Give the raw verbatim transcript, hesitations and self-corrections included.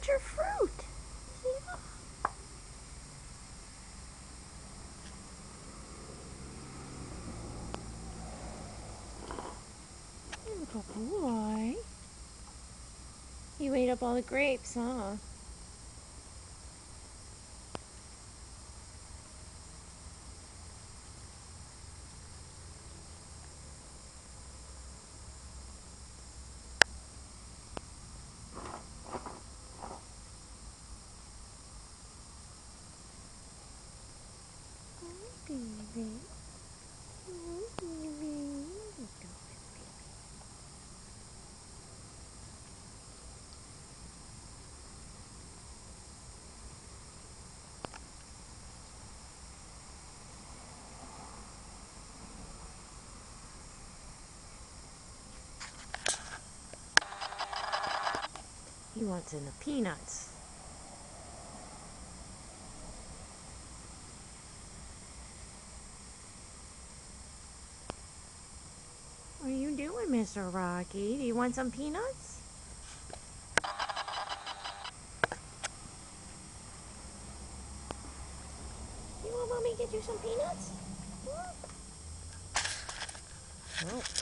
eat your fruit. See? Little boy. You ate up all the grapes, huh? Oh, baby. Oh, baby. He wants in the peanuts. What are you doing, Mister Rocky? Do you want some peanuts? You want mommy to get you some peanuts? Oh.